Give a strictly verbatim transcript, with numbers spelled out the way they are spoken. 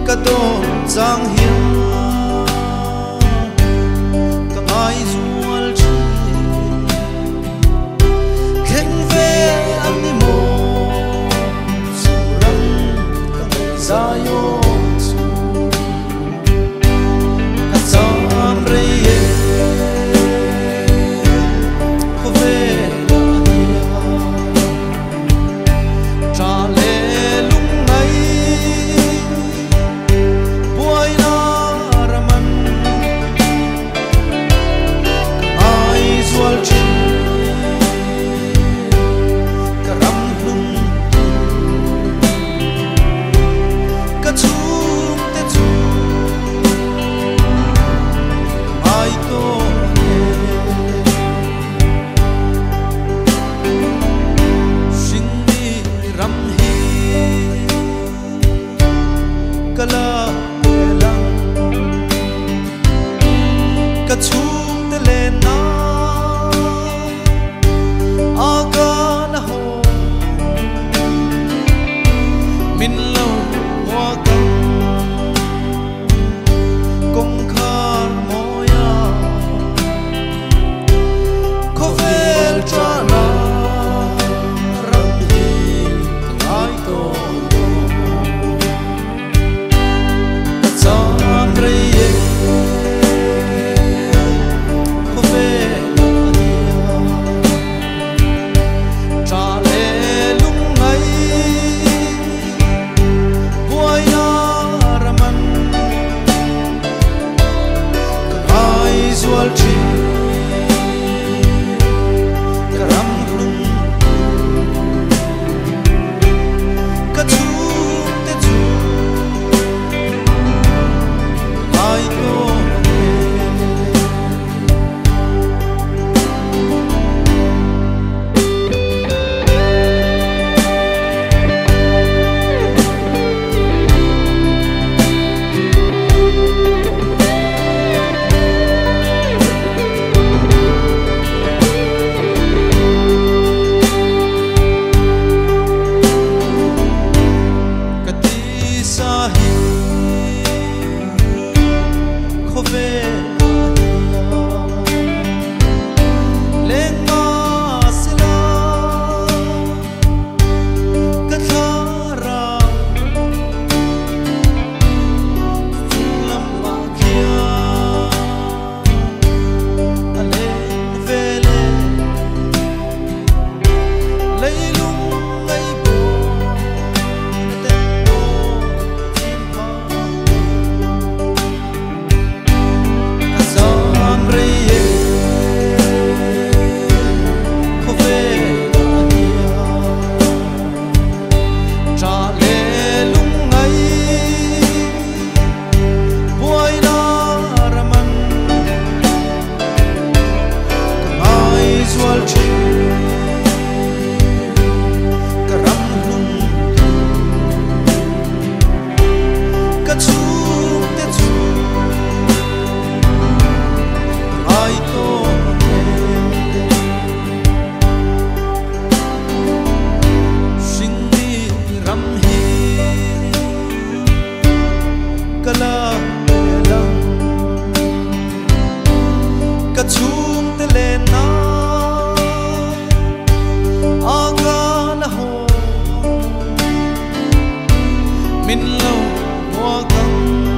ka don chang hiam ka ngai zual chi khen ve an ni mo suram ka zayo su ka sam re ye ko ve la dia tra le lung ngai boy na raman ai zual chi kala lang ka chung te le na aga na ho min lo wa kam kong khar moya ko vel tra na ram hi ai to zual chi karam lung ka chu te chu ai to ka chung te le na aga na ho min lo wa gam